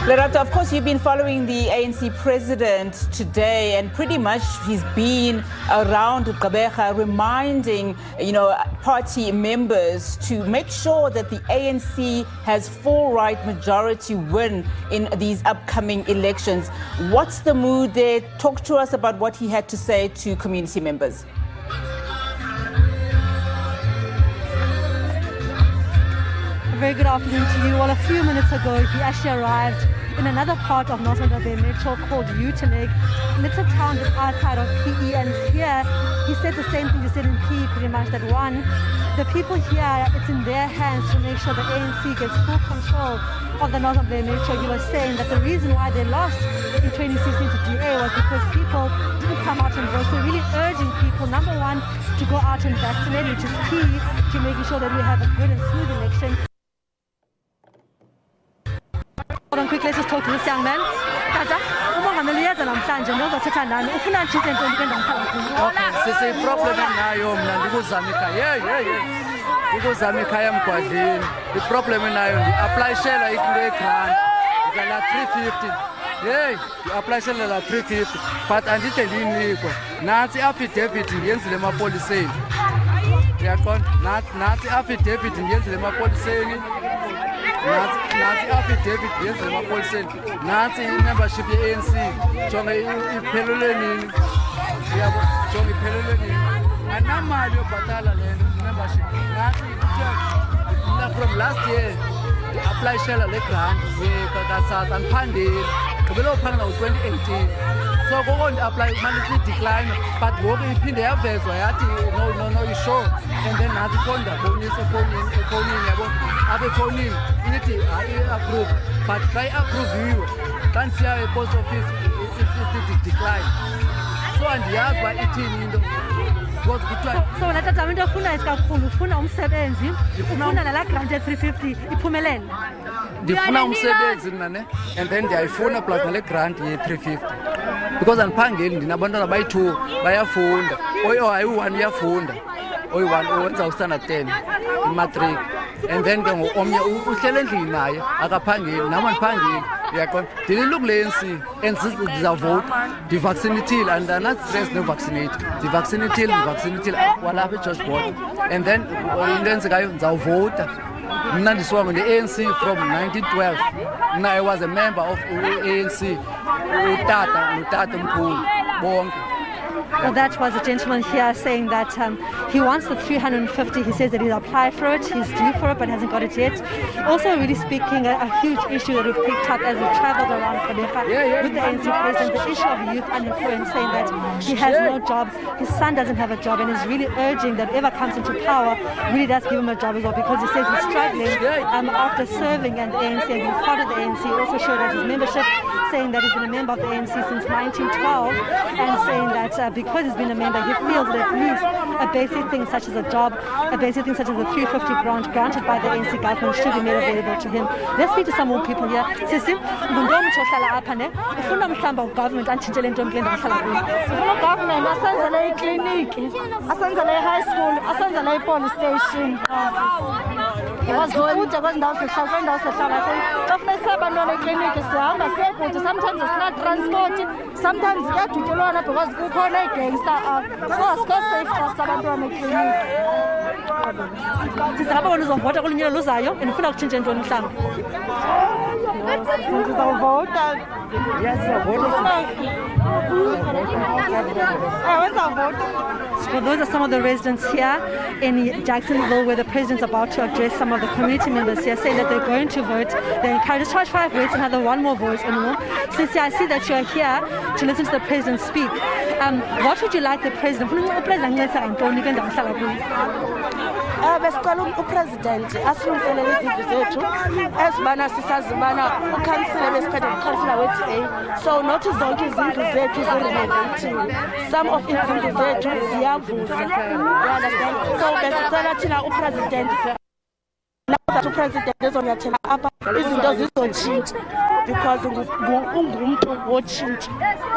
Lerato, of course, you've been following the ANC president today, and pretty much he's been around Gqeberha reminding, party members to make sure that the ANC has full right majority win in these upcoming elections. What's the mood there? Talk to us about what he had to say to community members. A very good afternoon to you. Well, a few minutes ago, he actually arrived in another part of North Bay Metro called Utenegg, a little town just outside of PE, and here he said the same thing he said in PE pretty much, that one, the people here, it's in their hands to make sure the ANC gets full control of the North Bay Metro. He was saying that the reason why they lost in 2016 to DA was because people didn't come out and vote. So really urging people, number one, to go out and vaccinate, which is key to making sure that we have a good and smooth election. Hold on quick, let's just talk to this young man. Tata, the problem apply share like 350. Hey, you apply share like 350, but I didn't Nazi affidavit against the policy. Nazi affidavit against the policy. Nazi affidavit against the policy. Nazi membership ANC. Jonga ipheleleni. Jonga ipheleleni. Anamali yobhatala membership. Nazi from last year the apply share le grant we and pandil. Kubelo phanga 2018. So go on apply monthly decline, but work iphinde yavezwa yathi no you sure, and then nathi phone yabo abe phoning ithi approve, but by approve you can't see a post office it decline. So andiyazi ba ithini into because kuthiwa so natata into ofuna isikakhulu ufuna umsebenzi, ufuna nala grant 350 iphumelele. Ndifuna umsebenzi nane, and then ndiyayifuna plus nale grant ye 350 because andiphangeli ndinabantwana bayi-2 bayafunda, oyi-1 uyafunda, oyi-1 wenza u-standard 10 imatric, and then ke omnye uhlele endlini naye akaphangeli, nam andiphangeli. Uyaqonda ndililungu le-ANC and ndizawuvota, ndivaccinatile and anastress no-vaccinate, ndivaccinatile walapha eGeorge Border, and then into enzekayo ndizawuvota. Mna ndisuka nge-ANC from 1912. Mna I was a member of ANC. Utata mkhulu bonke. Well, that was a gentleman here saying that he wants the 350. He says that he'll apply for it, he's due for it, but hasn't got it yet. Also, really speaking, a huge issue that we've picked up as we've traveled around Gqeberha with the ANC president, the issue of youth unemployment, saying that he has no job, his son doesn't have a job, and he's really urging that whoever comes into power really does give him a job as well, because he says he's struggling after serving in the ANC and being part of the ANC. He also showed us his membership, saying that he's been a member of the ANC since 1912, and saying that because he's been a member, he feels that at least a basic thing such as a job, a basic thing such as a 350 grant granted by the ANC government should be made available to him. Let's speak to some more people here. Sisi, ngumntu ohlala apha ne, ufuna mhlamba ugovernment antshintshele into kule ndawo ohlala kuyo. Ufuna ugovernment asenzele ikliniki, asenzele i-high school, asenzele i-police station. Kude kwendawo sihlala kuyo. Xa funeka siyabantwana ekliniki sihamba siyekude, sometimes sina-transport, sometimes kuyadutyulwana because kukhona i-gangster apha. So asikho safe xa sabantwana ekliniki. Sizapha wena uzovota kule nyelo luzayo and ufuna kutshintsha intoni mhlawumbi? Ndizawuvota. Well, those are some of the residents here in Jacksonville, where the president's about to address some of the community members here, saying that they're going to vote. They're encouraged to charge 5 votes, another 1 more vote anymore. Since I see that you're here to listen to the president speak, what would you like the president? Besicela upresident asilungiselele izindlu zethu ezibana sisazi ubana ukhansila besiphethe ukhansila wethu so not zonke izindlu zethu zirenovatiwe, some of izindlu zethu ziyavuza, you understand? So besicela thina upresident upresident ezonyathela apha izinto zizotshintsha because ungumntu wotshintsha.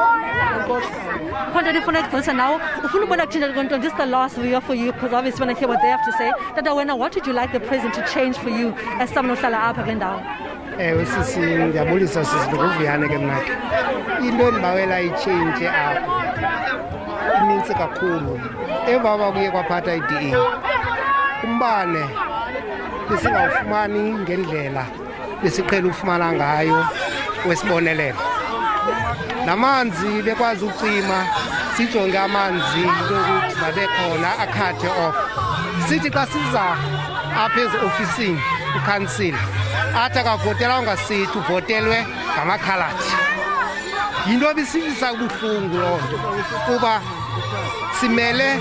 This is the last video for you, because obviously when I hear what they have to say, what would you like the president to change for you as someone who's Sisi ndiyabulisa sisi ndikuvuyane ke mna ke. Into endibawela itshintshe apha inintsi kakhulu. Emva kuye kwaphatha i-DA. Umbane besingawufumani ngendlela besiqhela ufumana ngayo wesibonelelo. Namanzi bekwazi ucima sijonge amanzi lokuthi mabe khona akhathe off. Sithi xa siza apha eziofisini ukhansila athi akavotelanga sithi uvotelwe ngamakhaladi. Yinto ebisivisa ubuhlungu loo nto kuba simele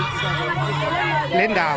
le ndawo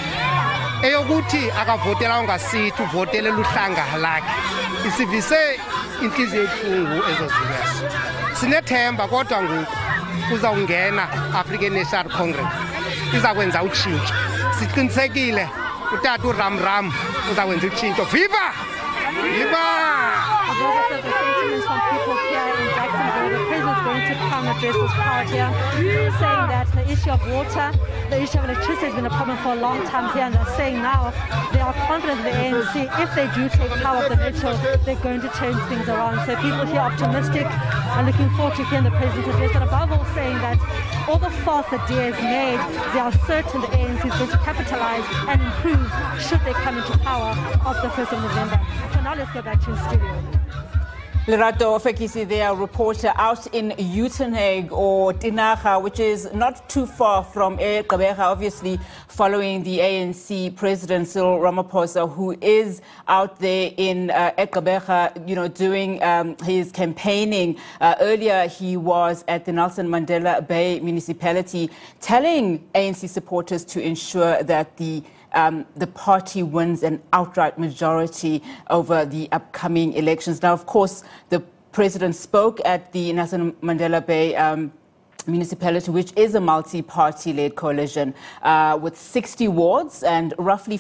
eyokuthi akavotelanga sithi uvotelela uhlanga lakhe. Isivise inhliziyo ebuhlungu ezo zinto. Sinethemba kodwa ngoku kuzawungena African National Congress iza kwenza utshintsho. Siqinisekile utata uRamram uzakwenza utshintsho. Viva! Viva! The sentiments from people here in Jacksonville, the president's going to come address this crowd here, saying that the issue of water, the issue of electricity has been a problem for a long time here, and they're saying now they are confident the ANC, if they do take power of the metro, they're going to change things around. So people here are optimistic and looking forward to hearing the president's address, but above all saying that all the faults that DA has made, they are certain the ANC is going to capitalize and improve should they come into power of the 1st of November. So now let's go back to the studio. Lerato Fekisi, their reporter out in Uitenhage or Tinaga, which is not too far from Gqeberha, obviously following the ANC President Cyril Ramaphosa, who is out there in Gqeberha, doing his campaigning. Earlier, he was at the Nelson Mandela Bay municipality telling ANC supporters to ensure that the party wins an outright majority over the upcoming elections. Now, of course, the president spoke at the Nelson Mandela Bay municipality, which is a multi-party-led coalition with 60 wards and roughly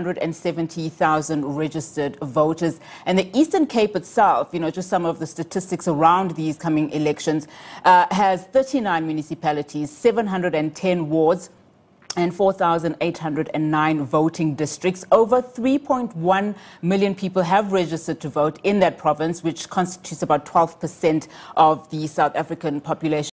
570,000 registered voters. And the Eastern Cape itself, just some of the statistics around these coming elections, has 39 municipalities, 710 wards, and 4,809 voting districts. Over 3.1 million people have registered to vote in that province, which constitutes about 12% of the South African population.